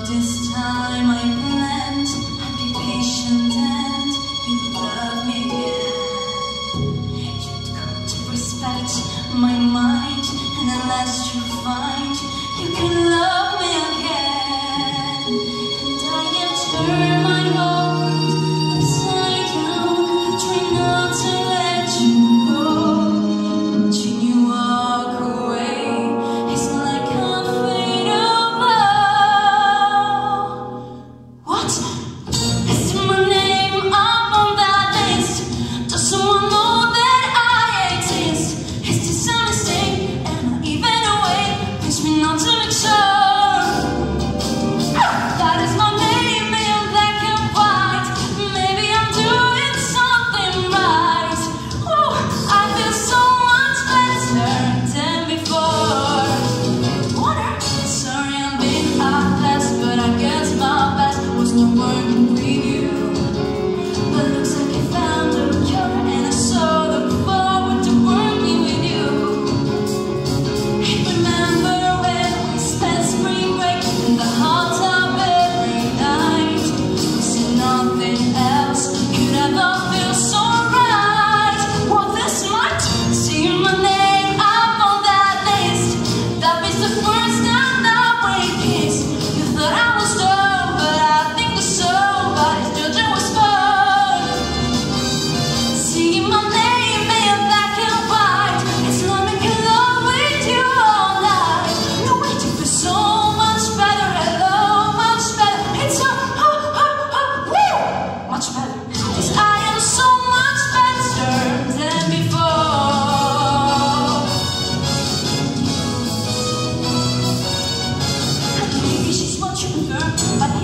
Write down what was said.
this time I planned I'd be patient and you would love me again. You'd come to respect my mind, and at last you find you can love me again. And I can turn my heart upside down, try not to let you go. Watching you walk away, it's like I'm afraid of love. What? Is my name up on that list? Does someone know that I exist? Is this a mistake? Am I even awake? Pinch me not to make sure that is my name in black and white. Maybe I'm doing something right. Whoa, I feel so much better than before. Water? Sorry I'm being heartless, but I guess my best was not working with you. But looks like I found a cure, and I so look forward to working with you. Remember when we spent spring break in the hot tub every night? We said nothing else could ever feel so right. Well, this might see my name up on that list. That was the first time that we kissed. You thought I was dumb, but I think the somebody's judging was fun. Seeing my name in black and white, it's like making love with you all night. No way to feel so much better, hello, much better. It's so, woo, much better. 'Cause I am so much better than before. Maybe she's what you prefer, but